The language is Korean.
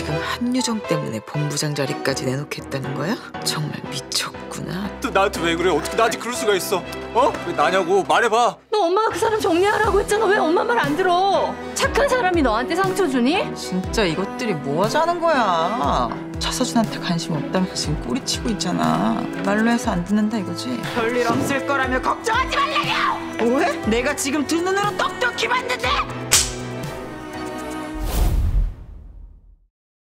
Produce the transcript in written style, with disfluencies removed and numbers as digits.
지금 한유정 때문에 본부장 자리까지 내놓겠다는 거야? 정말 미쳤구나. 또 나한테 왜 그래? 어떻게 나한테 그럴 수가 있어? 어? 왜 나냐고 말해봐. 너 엄마가 그 사람 정리하라고 했잖아. 왜 엄마 말 안 들어? 착한 사람이 너한테 상처 주니? 진짜 이것들이 뭐 하자는 거야? 차서준한테 관심 없다면서 지금 꼬리치고 있잖아. 말로 해서 안 듣는다 이거지? 별일 없을 거라며 걱정하지 말라뇨! 왜? 내가 지금 두 눈으로 똑똑히 봤는데